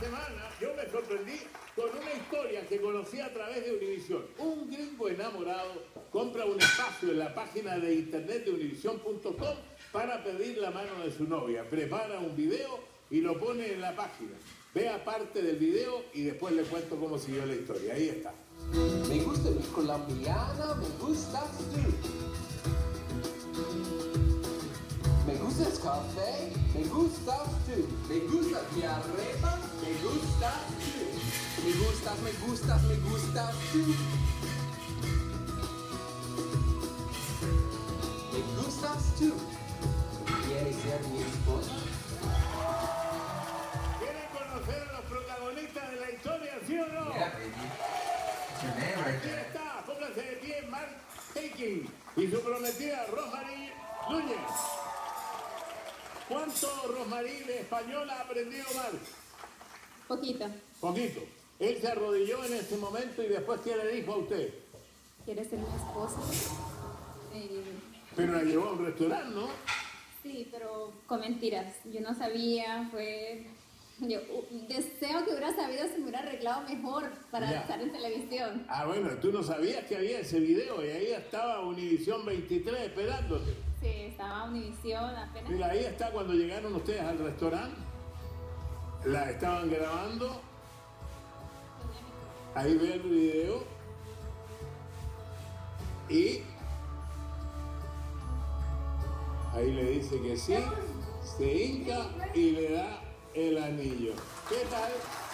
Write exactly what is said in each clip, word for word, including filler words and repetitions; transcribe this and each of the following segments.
semana yo me sorprendí con una historia que conocí a través de Univisión. Un gringo enamorado compra un espacio en la página de internet de univision punto com para pedir la mano de su novia. Prepara un video y lo pone en la página. Vea parte del video y después le cuento cómo siguió la historia. Ahí está. Me gusta mi colombiana, me gustas tú. Me gustas café, me gustas tú. Me gustas mi arepa, me gustas tú. Me gustas, me gustas, me gustas tú. Me gustas tú. ¿Quieres ser mi esposa? ¿Quieren conocer a los protagonistas de la historia, sí o no? Yeah, baby. It's your name right Aquí there. está, pónganse de pie, Mark Taking y su prometida Rosmarie Núñez. ¿Cuánto Rosmarie de español ha aprendido Mark? Poquito. Poquito. Él se arrodilló en ese momento y después, ¿qué le dijo a usted? ¿Quieres ser mi esposa? Eh, Pero la llevó a un restaurante, ¿no? sí, pero con mentiras. Yo no sabía, fue... Yo uh, deseo que hubiera sabido si me hubiera arreglado mejor para Ya. estar en televisión. Ah, bueno, tú no sabías que había ese video y ahí estaba Univisión veintitrés esperándote. Sí, estaba Univisión apenas. Mira, ahí está cuando llegaron ustedes al restaurante. La estaban grabando. Ahí ve el video. Y ahí le dice que sí. Se hinca y le da el anillo. ¿Qué tal?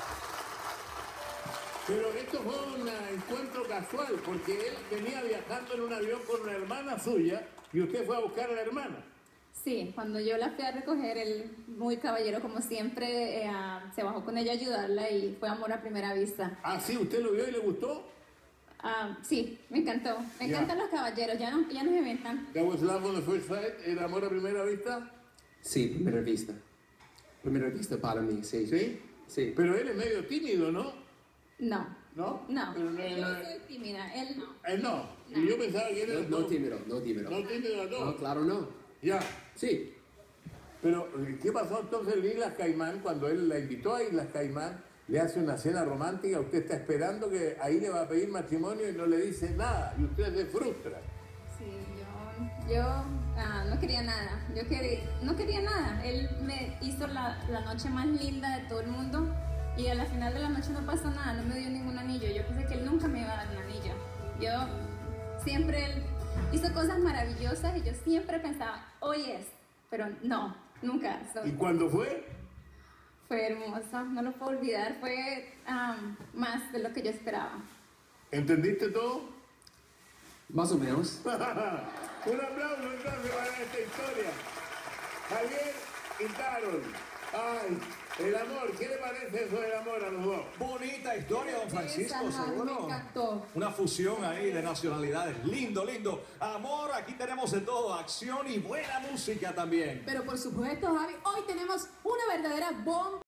Pero esto fue un encuentro casual porque él venía viajando en un avión con una hermana suya y usted fue a buscar a la hermana. Sí, cuando yo la fui a recoger, él, muy caballero como siempre, eh, se bajó con ella a ayudarla y fue amor a primera vista. Ah, sí, ¿usted lo vio y le gustó? Ah, sí, me encantó. Me Ya. encantan los caballeros, ya no, ya no se inventan. That was love on the first sight, ¿era amor a primera vista? Sí, primera vista. Primera vista para mí, sí. ¿Sí? Sí. Pero él es medio tímido, ¿no? No, ¿No? no, Pero no, yo no- soy tímida, él no. Él no. No. Y yo pensaba que era... No, no tímido, no tímido. No tímido a todo. No, claro no. Ya. Sí. Pero, ¿qué pasó entonces en Islas Caimán cuando él la invitó a Islas Caimán? Le hace una cena romántica, usted está esperando que ahí le va a pedir matrimonio y no le dice nada, y usted se frustra. Sí, yo, yo ah, no quería nada, yo quería, no quería nada. Él me hizo la, la noche más linda de todo el mundo y a la final de la noche no pasó nada, no me dio ningún anillo. Yo pensé que él nunca me iba a dar un anillo. Yo siempre, él hizo cosas maravillosas y yo siempre pensaba, hoy es, pero no, nunca. So, ¿Y cuándo fue? fue hermoso, no lo puedo olvidar, fue ah, más de lo que yo esperaba. ¿Entendiste todo? Más o menos. Un aplauso entonces para esta historia. Javier y Carol. Ay, el amor, ¿qué le parece eso del amor a los dos? Bonita historia, don Francisco, Esa, seguro. me encantó. Una fusión ahí de nacionalidades. Lindo, lindo. Amor, aquí tenemos de todo. Acción y buena música también. Pero por supuesto, Javi, hoy tenemos una verdadera bomba.